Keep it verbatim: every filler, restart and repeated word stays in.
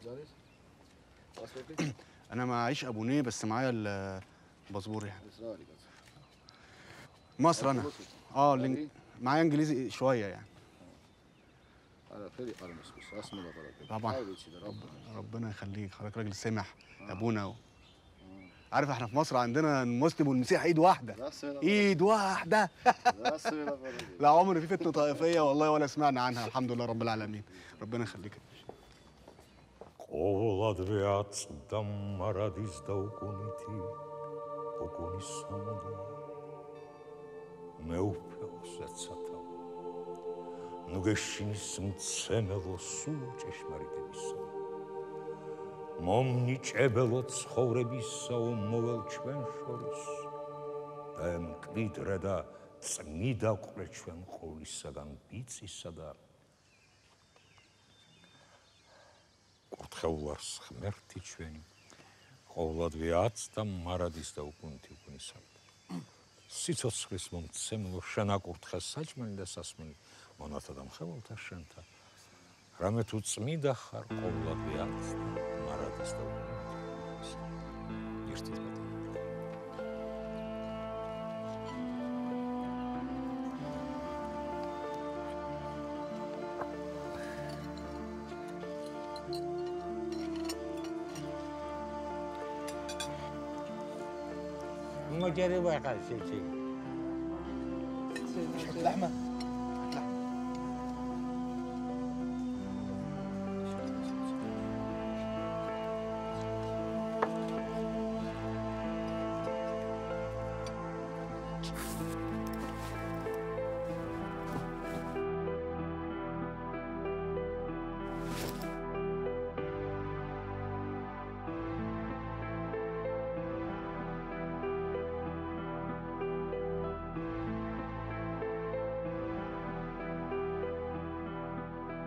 انا معيش ابونيه بس معايا الباسبور يعني. مصر انا. اه الإنج... معايا انجليزي شويه يعني. طبعا. ربنا يخليك، حضرتك راجل سمح يا ابونا. عارف احنا في مصر عندنا المسلم والمسيح ايد واحده. ايد واحده. لا عمري في فتنه طائفيه والله ولا سمعنا عنها، الحمد لله رب العالمين. ربنا يخليك. قولად ვეაცდა მარადის და უკუნითი უკუნისამდე მე უფეოს ეცათა ნუ გეშინის მცემელო სულ ჭეშმარიტებისა მომნიჭებელო ცხოვრებისაო მოვალ ჩვენ შორის და მკვიდრე და წმიდა ყრე ჩვენ ყოვლისაგან ბიცისა და კურთხეულს ღმერთი ჩვენი ყოვლად ვეაცდა მარადის და უკუნითი უკუნისამდე სიცოცხლის მომცემლო შენაკურთხე საჭმელი და სასმელი მონათა და მხეველთა შენთა რამე თუ წმიდა ხარ ყოვლად ვეაცდა მარადის და უკუნითი ერთად ما جري واحد شيء شيء لحمه